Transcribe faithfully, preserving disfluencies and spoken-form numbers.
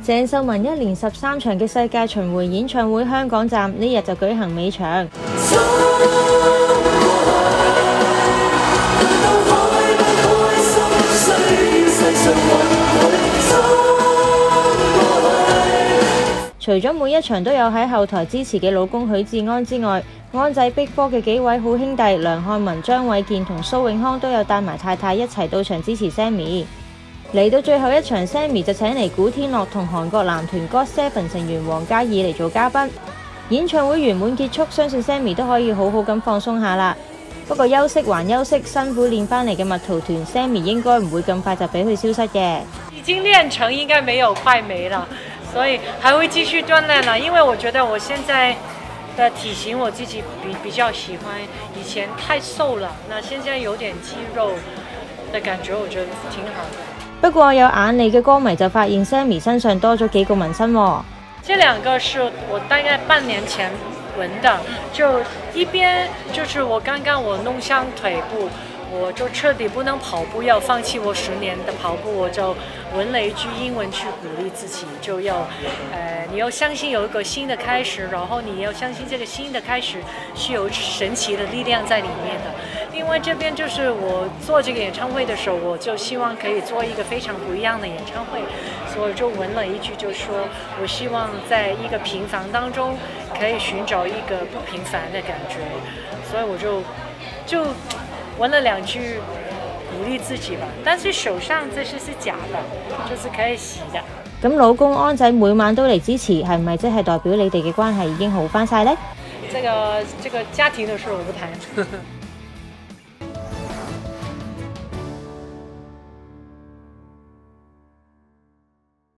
鄭秀文一連十三場嘅世界巡迴演唱會香港站呢日就舉行尾場。除咗每一場都有喺後台支持嘅老公許志安之外，安仔 Big Four 嘅幾位好兄弟梁漢文、張衛健同蘇永康都有帶埋太太一齊到場支持 Sammy。嚟到最後一場 ，Sammy 就請嚟古天樂同韓國男團 God Seven 成員黃嘉爾嚟做嘉賓。演唱會圓滿結束，相信 Sammy 都可以好好咁放鬆下啦。不過休息還休息，辛苦練翻嚟嘅蜜桃團 Sammy 應該唔會咁快就俾佢消失嘅。 已經練成應該沒有快沒了，所以還會繼續鍛鍊啦。因為我覺得我現在的體型我自己比比較喜歡，以前太瘦了，那現在有點肌肉的感覺，我覺得挺好的。 不過有眼利嘅歌迷就發現 Sammy 身上多咗幾個紋身喎。 這兩個是我大概半年前紋的，就一邊就是我剛剛我弄傷腿部，我就徹底不能跑步，要放棄我十年的跑步，我就紋了一句英文去鼓勵自己，就要，呃，你要相信有一個新的開始，然後你要相信這個新的開始是有神奇的力量在裡面的。因為這邊就是我做這個演唱會的時候，我就希望可以做一個非常不一樣的演唱會，所以就紋了一句，就說我希望在一個平凡當中可以尋找一個不平凡的感覺，所以我就就紋了兩句鼓勵自己吧。但是手上這是是假的，就是可以洗的。 咁老公安仔每晚都嚟支持，係唔係即係代表你哋嘅關係已經好返晒呢？ 這個這個家庭的事我不談。